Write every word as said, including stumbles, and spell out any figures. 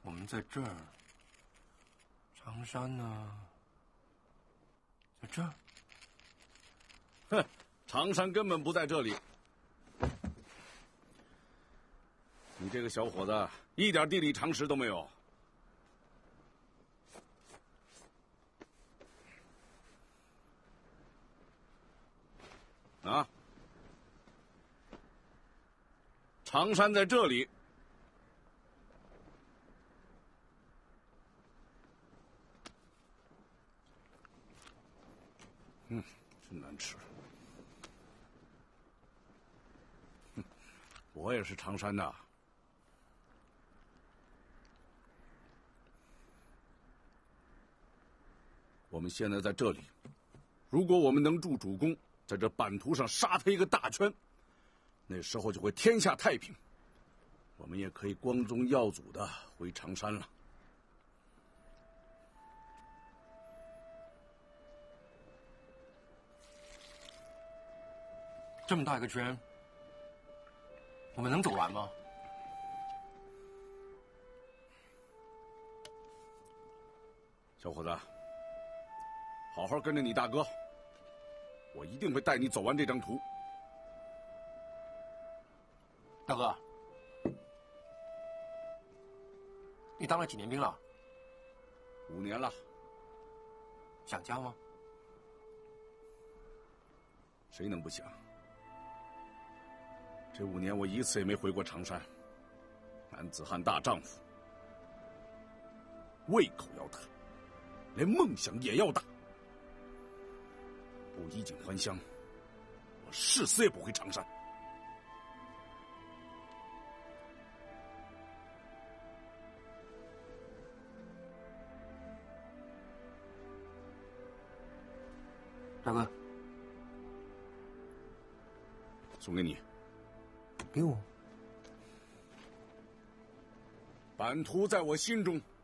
我们在这儿，长山呢，在这儿。 哼，长山根本不在这里。你这个小伙子一点地理常识都没有。啊，长山在这里。嗯，真难吃。哼，我也是长山的。我们现在在这里，如果我们能助主公在这版图上杀他一个大圈，那时候就会天下太平，我们也可以光宗耀祖的回长山了。 这么大一个圈，我们能走完吗？ 小伙子，好好跟着你大哥，我一定会带你走完这张图。 大哥，你当了几年兵了？ 五年了。 想家吗？ 谁能不想？这五年我一次也没回过长山。男子汉大丈夫，胃口要大，连梦想也要大。不衣锦还乡，我誓死也不回长山。 大哥， 送给你。 给我。 版图在我心中，